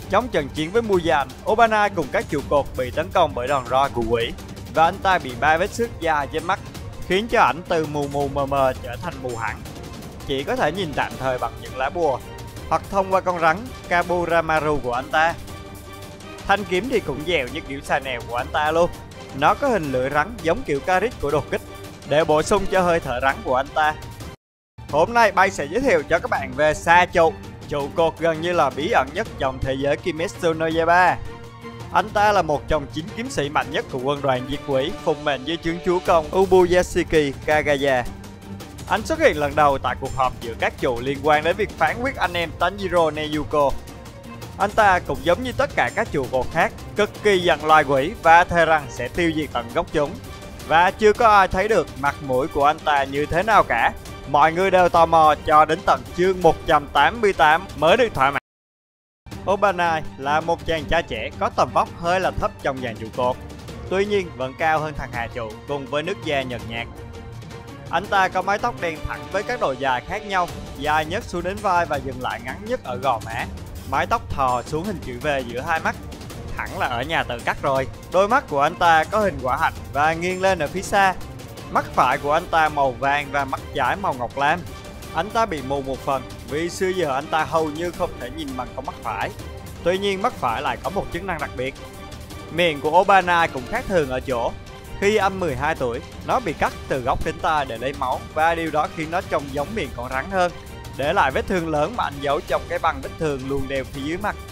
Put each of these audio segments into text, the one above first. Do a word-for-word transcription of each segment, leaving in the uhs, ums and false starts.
Trong trận chiến với Muzan, Obana cùng các trụ cột bị tấn công bởi đòn roi của quỷ và anh ta bị ba vết xước dài trên mắt, khiến cho ảnh từ mù mù mờ mờ trở thành mù hẳn, chỉ có thể nhìn tạm thời bằng những lá bùa hoặc thông qua con rắn Kaburamaru của anh ta. Thanh kiếm thì cũng dẻo như kiểu xà nèo của anh ta luôn. Nó có hình lưỡi rắn giống kiểu Karit của đột kích để bổ sung cho hơi thở rắn của anh ta. Hôm nay Bay sẽ giới thiệu cho các bạn về Sa Trụ, trụ cột gần như là bí ẩn nhất trong thế giới Kimetsu no Yaiba. Anh ta là một trong chín kiếm sĩ mạnh nhất của quân đoàn diệt quỷ phụng mệnh dưới trướng chúa công Ubuyashiki Kagaya. Anh xuất hiện lần đầu tại cuộc họp giữa các trụ liên quan đến việc phán quyết anh em Tanjiro Nezuko. Anh ta cũng giống như tất cả các trụ cột khác, cực kỳ giận loài quỷ và thề rằng sẽ tiêu diệt tận gốc chúng. Và chưa có ai thấy được mặt mũi của anh ta như thế nào cả. Mọi người đều tò mò cho đến tận chương một trăm tám mươi tám mới được thỏa mãn. Obana là một chàng trai trẻ có tầm vóc hơi là thấp trong dàn trụ cột, tuy nhiên vẫn cao hơn thằng hạ trụ cùng với nước da nhợt nhạt. Anh ta có mái tóc đen thẳng với các độ dài khác nhau, dài nhất xuống đến vai và dừng lại ngắn nhất ở gò má. Mái tóc thò xuống hình chữ V giữa hai mắt, hẳn là ở nhà tự cắt rồi. Đôi mắt của anh ta có hình quả hạch và nghiêng lên ở phía xa. Mắt phải của anh ta màu vàng và mắt trái màu ngọc lam. Anh ta bị mù một phần vì xưa giờ anh ta hầu như không thể nhìn bằng con mắt phải. Tuy nhiên mắt phải lại có một chức năng đặc biệt. Miệng của Obana cũng khác thường ở chỗ, khi anh mười hai tuổi, nó bị cắt từ gốc đến tai để lấy máu và điều đó khiến nó trông giống miệng con rắn hơn, để lại vết thương lớn mà anh giấu trong cái băng vết thương luôn đeo phía dưới mặt.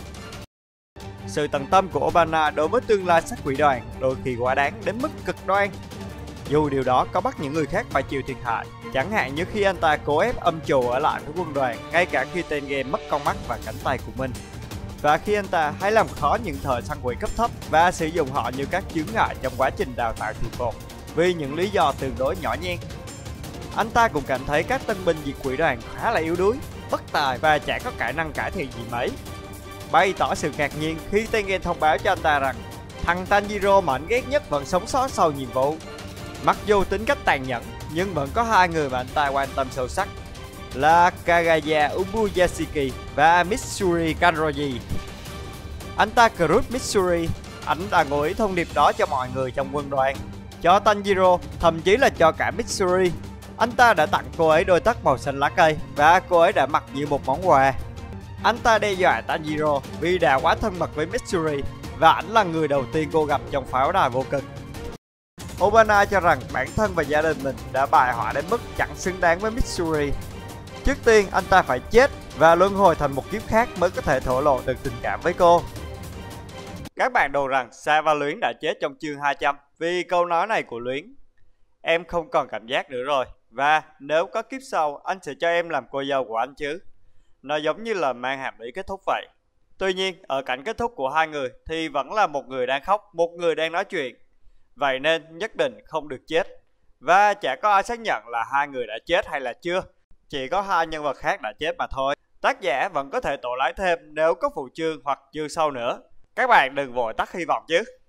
Sự tận tâm của Obana đối với tương lai sát quỷ đoàn đôi khi quá đáng đến mức cực đoan. Dù điều đó có bắt những người khác phải chịu thiệt hại, chẳng hạn như khi anh ta cố ép âm trù ở lại với quân đoàn ngay cả khi tên game mất con mắt và cánh tay của mình. Và khi anh ta hay làm khó những thời săn quỷ cấp thấp và sử dụng họ như các chướng ngại trong quá trình đào tạo trụ cột vì những lý do tương đối nhỏ nhen. Anh ta cũng cảm thấy các tân binh diệt quỷ đoàn khá là yếu đuối, bất tài và chả có khả năng cải thiện gì mấy. Bày tỏ sự ngạc nhiên khi Tengen thông báo cho anh ta rằng thằng Tanjiro mà anh ghét nhất vẫn sống sót sau nhiệm vụ. Mặc dù tính cách tàn nhẫn, nhưng vẫn có hai người mà anh ta quan tâm sâu sắc, là Kagaya Ubuyashiki và Mitsuri Kanroji. Anh ta recruit Mitsuri, anh đã ngụ ý thông điệp đó cho mọi người trong quân đoàn, cho Tanjiro, thậm chí là cho cả Mitsuri. Anh ta đã tặng cô ấy đôi tất màu xanh lá cây và cô ấy đã mặc như một món quà. Anh ta đe dọa Tanjiro vì đã quá thân mật với Mitsuri và ảnh là người đầu tiên cô gặp trong pháo đài vô cực. Obana cho rằng bản thân và gia đình mình đã bại hoại đến mức chẳng xứng đáng với Mitsuri. Trước tiên anh ta phải chết và luân hồi thành một kiếp khác mới có thể thổ lộ được tình cảm với cô. Các bạn đồ rằng Sa và Luyến đã chết trong chương hai trăm vì câu nói này của Luyến. Em không còn cảm giác nữa rồi, và nếu có kiếp sau anh sẽ cho em làm cô dâu của anh chứ. Nó giống như là mang hàm ý kết thúc vậy. Tuy nhiên ở cảnh kết thúc của hai người thì vẫn là một người đang khóc, một người đang nói chuyện. Vậy nên nhất định không được chết. Và chả có ai xác nhận là hai người đã chết hay là chưa. Chỉ có hai nhân vật khác đã chết mà thôi. Tác giả vẫn có thể tổ lái thêm nếu có phụ chương hoặc chương sau nữa. Các bạn đừng vội tắt hy vọng chứ.